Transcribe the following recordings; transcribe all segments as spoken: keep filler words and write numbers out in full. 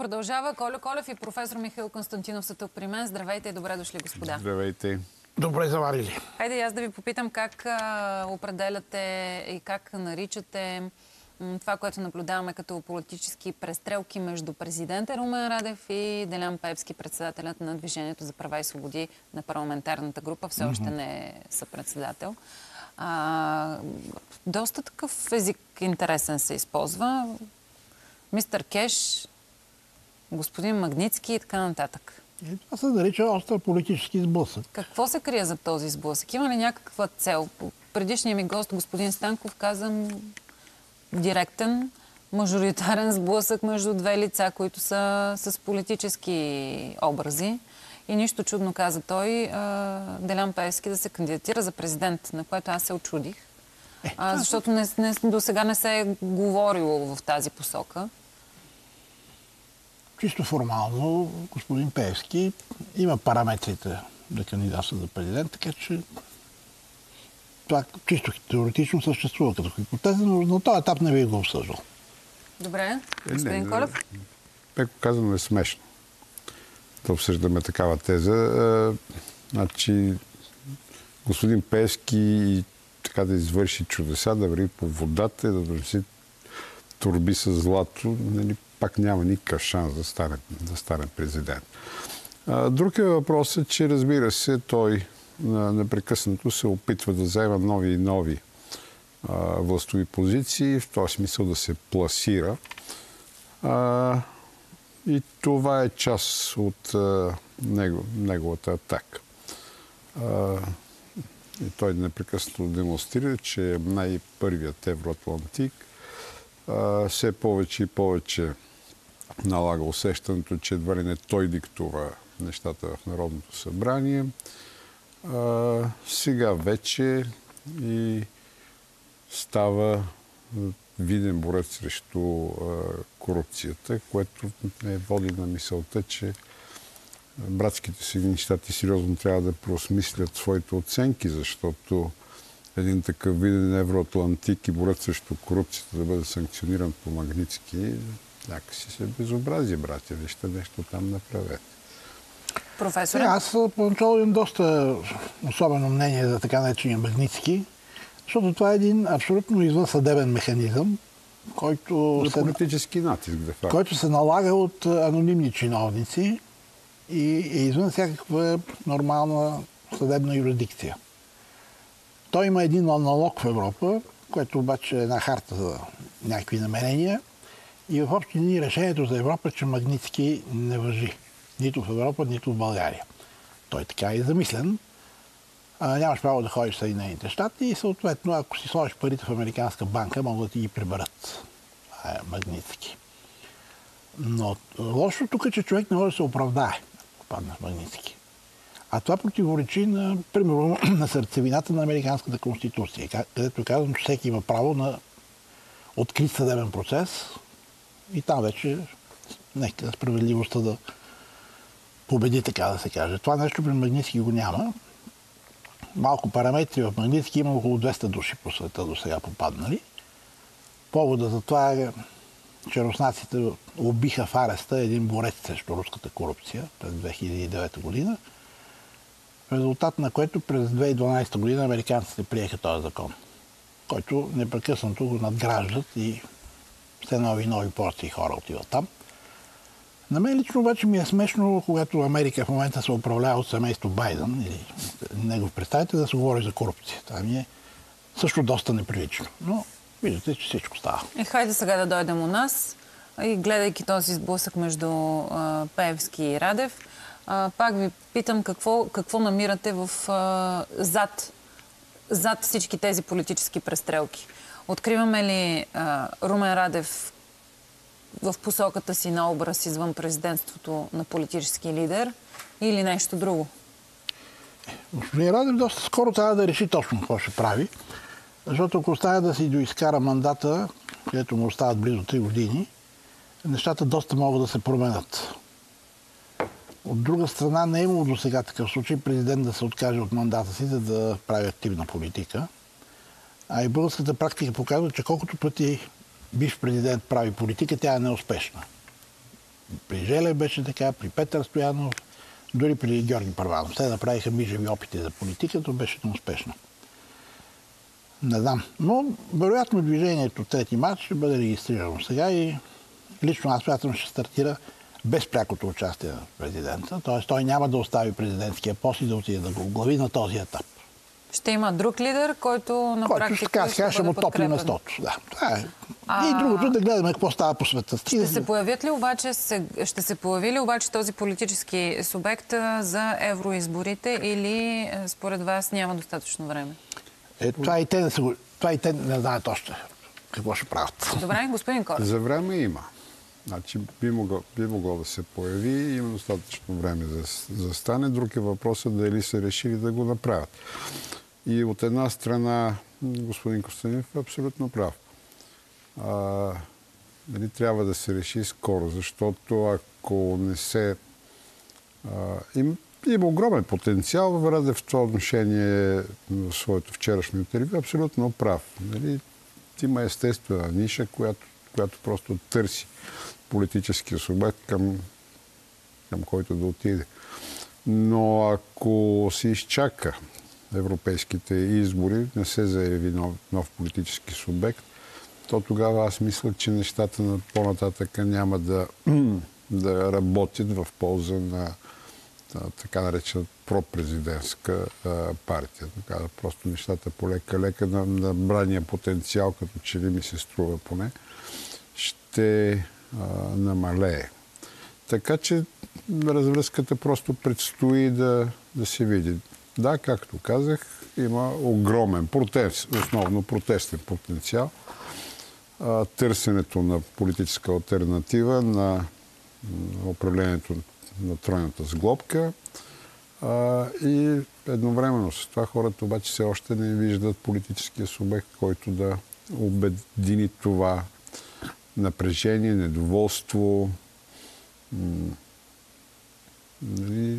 продължава. Колю Колев и професор Михаил Константинов са тук при мен. Здравейте и добре дошли, господа. Здравейте. Добре заварили. Хайде аз да ви попитам как а, определяте и как наричате м, това, което наблюдаваме като политически престрелки между президента Румен Радев и Делян Пеевски, председателят на Движението за права и свободи на парламентарната група. Все още не е съпредседател. А, доста такъв език интересен се използва. Мистер Кеш, господин Магнитски и така нататък. И това се нарича остър политически сблъсък. Какво се крие за този сблъсък? Има ли някаква цел? Предишният ми гост, господин Станков, каза директен, мажоритарен сблъсък между две лица, които са с политически образи. И нищо чудно, каза той, Делян Пеевски да се кандидатира за президент, на което аз се очудих. Е, а, защото не, не, до сега не се е говорило в тази посока. Чисто формално господин Пеевски има параметрите да кандидатства за президент, така че това чисто теоретично съществува като хипотеза, но на този етап не би го обсъждал. Добре. Господин Колев? Меко казано е смешно да обсъждаме такава теза. А, значи, господин Пеевски и така да извърши чудеса, да върви по водата, да донеси торби с злато, нали, пак няма никакъв шанс да стане, да стане президент. А, друг е въпросът, че разбира се, той а, непрекъснато се опитва да взема нови и нови а, властови позиции, в този смисъл да се пласира. А, и това е част от а, него, неговата атака. А, и той непрекъснато демонстрира, че е най-първият евроатлантик. А, все повече и повече налага усещането, че едва ли не той диктува нещата в Народното събрание. А, сега вече и става виден борец срещу а, корупцията, което не води на мисълта, че братските Съединени щати сериозно трябва да преосмислят своите оценки, защото един такъв виден евроатлантик и борец срещу корупцията да бъде санкциониран по Магнитски, някакси се безобразие, братя. Вижте нещо там направете. Професор? Аз поначало имам доста особено мнение за така наречения Магнитски, защото това е един абсолютно извънсъдебен механизъм, който за политически натиск, де факто. Който се налага от анонимни чиновници и е извън всякаква нормална съдебна юрисдикция. Той има един аналог в Европа, което обаче е една харта за някакви намерения. И в общи линии решението за Европа е, че Магнитски не важи. Нито в Европа, нито в България. Той така е замислен. А, нямаш право да ходиш в Съединените щати и съответно, ако си сложиш парите в американска банка, могат да ти ги приберат. Това е Магнитски. Но лошото тук е, че човек не може да се оправдае, ако падне в Магнитски. А това противоречи на, примерно, на сърцевината на Американската конституция, където е казано, че всеки има право на открит съдебен процес и там вече нека справедливостта да победи, така да се каже. Това нещо при Магнитски го няма. Малко параметри в Магнитски има около двеста души по света до сега попаднали. Повода за това е, че руснаците убиха в ареста един борец срещу руската корупция през две хиляди и девета година, в резултат на което през две хиляди и дванадесета година американците приеха този закон, който непрекъснато го надграждат и все нови и нови порции хора отиват там. На мен лично обаче ми е смешно, когато Америка в момента се управлява от семейство Байден или негов представител, да се говори за корупция. Това ми е също доста неприлично. Но виждате, че всичко става. И хайде сега да дойдем у нас и гледайки този сблъсък между а, Пеевски и Радев, а, пак ви питам какво, какво намирате в, а, зад, зад всички тези политически престрелки. Откриваме ли а, Румен Радев в посоката си на образ извън президентството на политически лидер или нещо друго? Господин Радев доста скоро трябва да реши точно какво ще прави, защото ако остане да си доизкара мандата, където му остават близо три години, нещата доста могат да се променят. От друга страна, не е имало до сега такъв случай президент да се откаже от мандата си, за да прави активна политика. А и българската практика показва, че колкото пъти бивш президент прави политика, тя е неуспешна. При Желев беше така, при Петър Стоянов, дори при Георги Първанов. Те направиха мижеви опити за политиката, беше неуспешно. Не знам. Но вероятно движението трети март ще бъде регистрирано сега и лично аз смятам, ще стартира без прякото участие на президента. Т.е. той няма да остави президентския пост и да отиде да го оглави на този етап. Ще има друг лидер, който на който практика така, ще, сега ще му топли подкрепен. местото. Да, това е. А... И другото да гледаме какво става по света. Ще се появят ли обаче, ще се появи ли обаче този политически субект за евроизборите или според вас няма достатъчно време? Е, това и те не са го... Това и те не знаят още какво ще правят. Добре, господин Корев. За време има. Значи би могло, би могло да се появи, има достатъчно време за да стане. Друг е въпросът дали са решили да го направят. И от една страна господин Костадинов е абсолютно прав. А, дали трябва да се реши скоро, защото ако не се... А, им, има огромен потенциал. Радев в това отношение в своето вчерашно интервю абсолютно прав. Нали? Има естествена ниша, която, която просто търси политическия субект, към, към който да отиде. Но ако се изчака европейските избори, не се заяви нов, нов политически субект, то тогава аз мисля, че нещата на по-нататък няма да, да работят в полза на така наречена пропрезидентска а, партия. Така, просто нещата полека-лека на, на брания потенциал, като че ли ми се струва поне, ще а, намалее. Така че развръзката просто предстои да, да се види. Да, както казах, има огромен протест, основно протестен потенциал. А, търсенето на политическа алтернатива на, на управлението на тройната сглобка. А, и едновременно с това хората обаче все още не виждат политическия субект, който да обедини това напрежение, недоволство. И,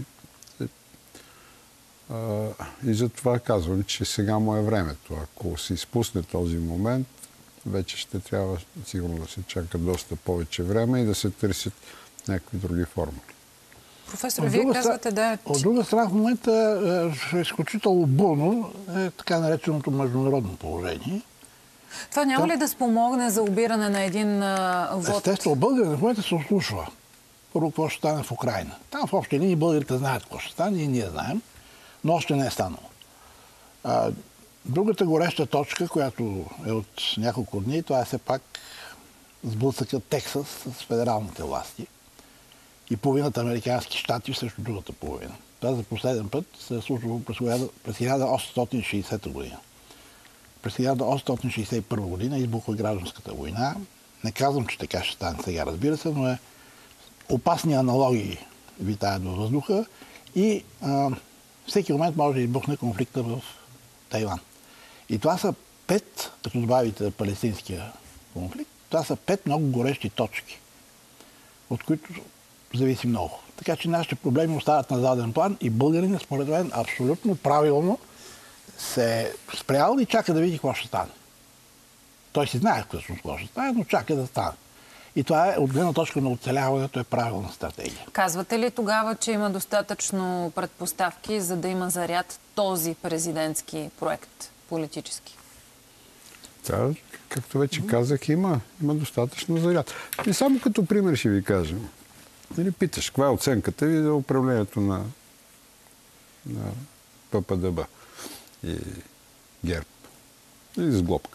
а, и затова казвам, че сега му е времето. Ако се изпусне този момент, вече ще трябва сигурно да се чака доста повече време и да се търсят някакви други формули. Професор, вие казвате да... От друга страна, в момента е изключително бурно е така нареченото международно положение. Това няма ли да спомогне за обиране на един а, вод? Естествено, българите в момента се ослушва. Първо, какво ще стане в Украйна. Там в общи линии българите знаят какво ще стане и ние знаем, но още не е станало. А, другата гореща точка, която е от няколко дни, това е все пак сблъсъкът Тексас с федералните власти и половината американски щати срещу другата половина. Това за последен път се е случвало през хиляда осемстотин и шейсета година. През хиляда осемстотин шейсет и първа година избухва гражданската война. Не казвам, че така ще стане сега, разбира се, но е опасни аналогии витаят във въздуха и а, всеки момент може да избухне конфликта в Тайван. И това са пет, като добавите палестинския конфликт, това са пет много горещи точки, от които зависи много. Така че нашите проблеми остават на заден план и българин, според мен, абсолютно правилно се е спрял и чака да види какво ще стане. Той си знае какво ще стане, но чака да стане. И това е, от гледна точка на оцеляването, е правилна стратегия. Казвате ли тогава, че има достатъчно предпоставки, за да има заряд този президентски проект политически? Да, както вече казах, има, има достатъчно заряд. И само като пример ще ви кажа. Нали, питаш, каква е оценката ви за управлението на, на ППДБ и ГЕРБ и сглобка?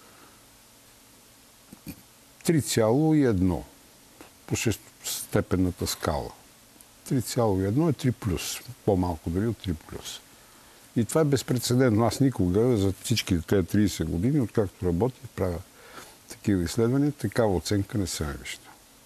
три цяло и едно по шестостепенната скала. три цяло и едно е три плюс. По-малко дори от три плюс. И това е безпрецедентно. Аз никога за всички тези трийсет години, откакто работя и правя такива изследвания, такава оценка не съм виждал.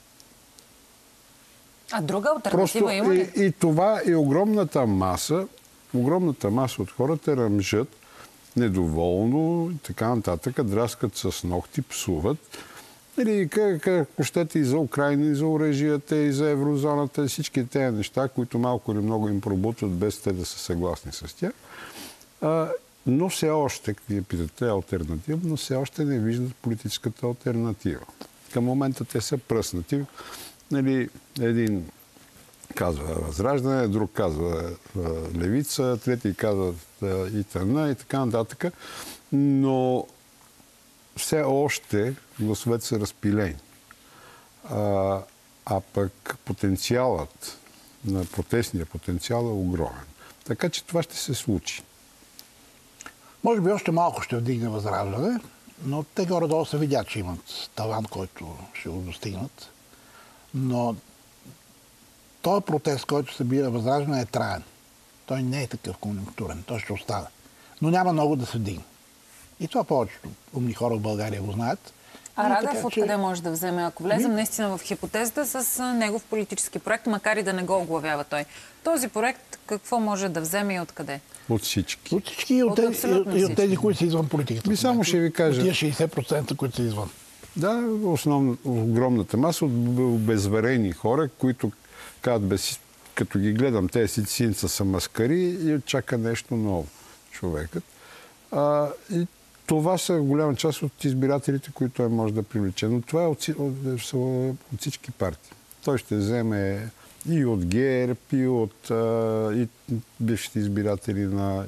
А друга алтернатива има ли? И, и това е огромната маса, огромната маса от хората ръмжат недоволно и така нататък, драскат с ногти, псуват. Или ако щете и за Украйна, и за оръжията, и за еврозоната, и всички тези неща, които малко или много им пробутват, без те да са съгласни с тях. А, но все още, вие питате алтернатива, но все още не виждат политическата алтернатива. Към момента те са пръснати Нали, един казва Възраждане, друг казва Левица, трети казва ИТН и така нататък. Но все още гласовете са разпилени. А, а пък потенциалът на протестния потенциал е огромен. Така че това ще се случи. Може би още малко ще вдигне Възраждане, но те горе-долу се видят, че имат таван, който ще го достигнат. Но този протест, който събира Възраждане, е траен. Той не е такъв конъюнктурен. Той ще остане. Но няма много да се вдигне. И това повечето умни хора в България го знаят. А и Радев така, откъде че... може да вземе? Ако влезем Ми... наистина в хипотезата с негов политически проект, макар и да не го оглавява той. Този проект какво може да вземе и откъде? От всички. От всички и от, от, тези, и от тези, които са извън политиката. И само ще ви кажа. От тия шейсет процента, които са извън. Да, основно, огромната маса от обезверени хора, които казват, без, като ги гледам, тези си синца са маскари и очака нещо ново човекът. А, и това са голяма част от избирателите, които той може да привлече. Но това е от, от, от всички партии. Той ще вземе и от ГЕРБ, и от а, и бившите избиратели на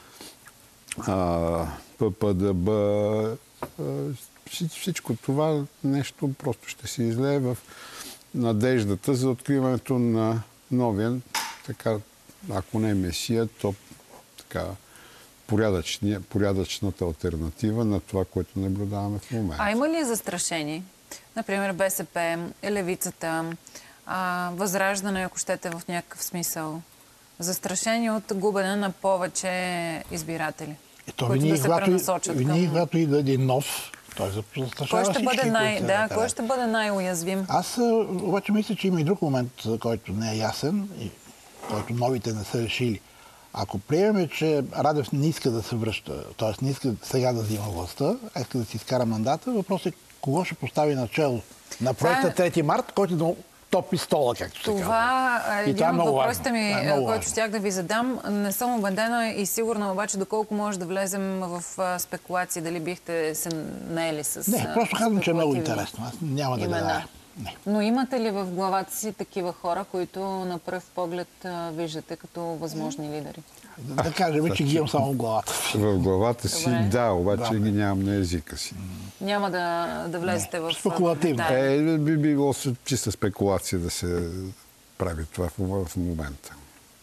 а, ППДБ. А, всичко това нещо просто ще се излее в надеждата за откриването на новия, така, ако не е месия, то така порядъчната алтернатива на това, което наблюдаваме в момента. А има ли застрашени? Например, БСП, Левицата, а, Възраждане, ако щете в някакъв смисъл. Застрашени от губене на повече избиратели, Ето, които да се пренасочат към... Винаги, когато идва един нов, той застрашава кой ще бъде всички, най... които да, са кой ще бъде най-уязвим? Аз обаче мисля, че има и друг момент, който не е ясен и който новите не са решили. Ако приемем, че Радев не иска да се връща, т.е. не иска сега да взима властта, а иска да си изкара мандата, въпросът е кого ще постави начало на проекта е... трети март, който да топи стола, както се казва. Това е един от въпросите ми, е който щях да ви задам. Не съм убедена и сигурна обаче доколко може да влезем в спекулации, дали бихте се наели с Не, просто казвам, че е много интересно. Аз няма да гадая. Не. Но имате ли в главата си такива хора, които на пръв поглед виждате като възможни лидери? Да, да кажем, че ги имам само в главата. В главата си, Добре. да, обаче да, ги нямам на езика си. Няма да, да влезете не. в... Спекулативно. Да. Е, би било чиста спекулация да се прави това в, в момента.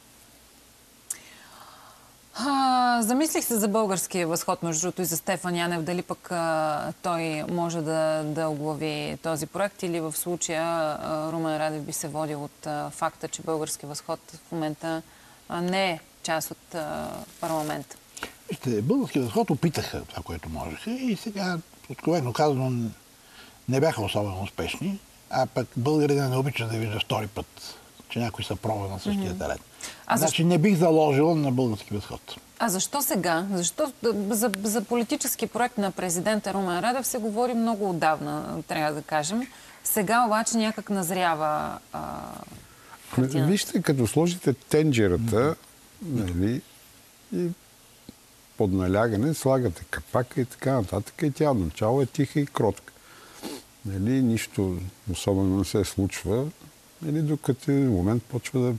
А, замислих се за българския възход, между другото, и за Стефан Янев. Дали пък а, той може да, да оглави този проект или в случая а, Румен Радев би се водил от а, факта, че българския възход в момента а, не е част от а, парламента. Вижте, българския възход опитаха това, което можеха и сега, откровено казано, не бяха особено успешни, а пък българите не обичат да вижда втори път, че някой са пробва на същия терен. А значи защо... не бих заложил на български възход. А защо сега? Защо за, за политически проект на президента Румен Радев се говори много отдавна, трябва да кажем. Сега обаче някак назрява а, картина. Вижте, като сложите тенджерата, нали, и под налягане, слагате капака и така нататък, и тя отначало е тиха и кротка. Нали, нищо особено не се случва, нали, докато един момент почва да...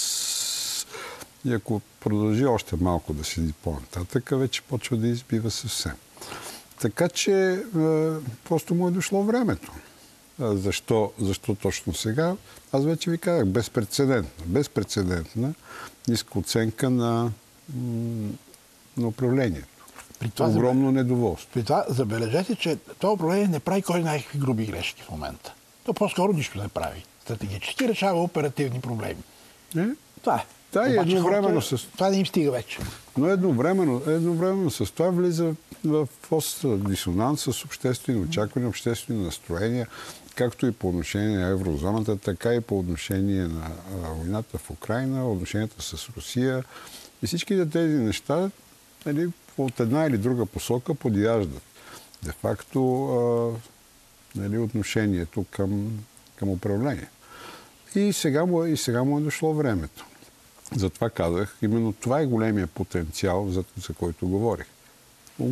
И ако продължи още малко да седи по-нататък, вече почва да избива съвсем. Така че е, просто му е дошло времето. А защо, защо точно сега? Аз вече ви казах, безпрецедентна. Безпрецедентна ниска оценка на, на управлението. При това огромно недоволство. При това забележете, че това управление не прави кой най-какви груби грешки в момента. То по-скоро нищо не прави. Стратегически решава оперативни проблеми. Е? Това е. Да, и едновременно с... Това не им стига вече. Но едновременно, едновременно с това влиза в дисонанс с обществени очаквания, обществени настроения, както и по отношение на еврозоната, така и по отношение на войната в Украйна, отношенията с Русия. И всичките тези неща, нали, от една или друга посока подяждат. Де факто нали, отношението към, към управление. И сега, му, и сега му е дошло времето. Затова казах, именно това е големия потенциал, за, за който говорих.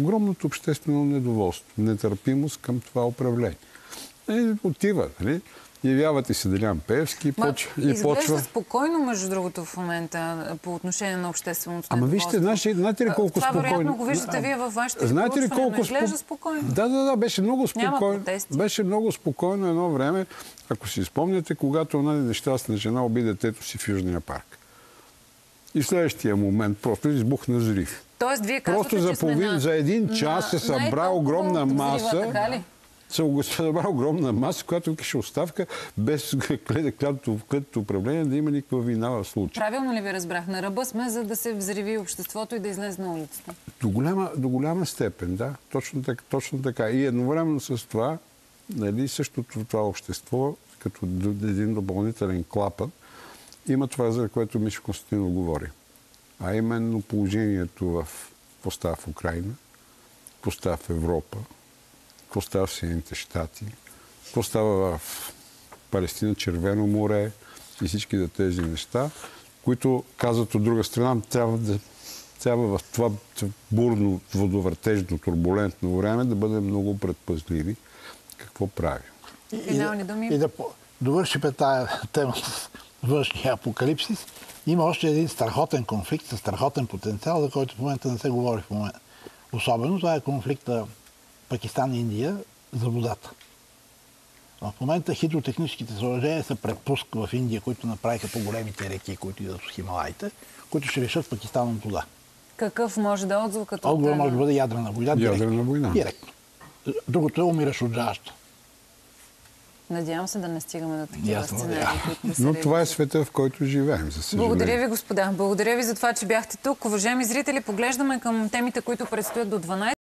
Огромното обществено недоволство, нетърпимост към това управление. И отива, нали? явявате се Делян Пеевски и, Ма, поч... и изглежда почва... спокойно, между другото, в момента по отношение на общественото Ама вижте, знаете, знаете ли колко това, спокойно... Това вероятно го виждате вие във вашите знаете ли колко изглежда спокойно. Да, да, да, беше много Няма спокойно. протести. Беше много спокойно едно време, ако си спомняте, когато една нещастна жена уби детето си в Южния парк. И в следващия момент просто избухна взрив. Тоест, вие казвате, Просто за, че сме половин, на... за един час се събра огромна маса. Взрива, така ли? Се събра огромна маса, която викаше оставка, без клетото управление да има никаква вина в случая. Правилно ли ви разбрах? На ръба сме, за да се взриви обществото и да излезе на улицата. До голяма, до голяма степен, да. Точно така, точно така. И едновременно с това, нали, същото това общество, като един допълнителен клапан, има това, за което Мишо Константинов говори. А именно положението в какво става в Украйна, какво става в Европа, какво става в Съединените щати, какво става в Палестина, Червено море и всички тези неща, които казват от друга страна, трябва да трябва в това бурно, водовъртежно, турбулентно време да бъдем много предпазливи какво правим. И, Финални думи. И да довършим тая тема с външния апокалипсис. Има още един страхотен конфликт с страхотен потенциал, за който в момента не се говори в момента. Особено това е конфликта Пакистан и Индия за водата. В момента хидротехническите съоръжения са предпуск в Индия, които направиха по големите реки, които идват от Хималаите, които ще решат Пакистан от вода. Какъв може да е отзвукът? Отговор може да бъде ядрена война. Ядрена война. Директно. Другото е умираш от жажда. Надявам се да не стигаме до такива Ясно, сценарии, да. които да се Но това е реализират. света, в който живеем, за съжаление. Благодаря ви, господа. Благодаря ви за това, че бяхте тук. Уважаеми зрители, поглеждаме към темите, които предстоят до дванайсет.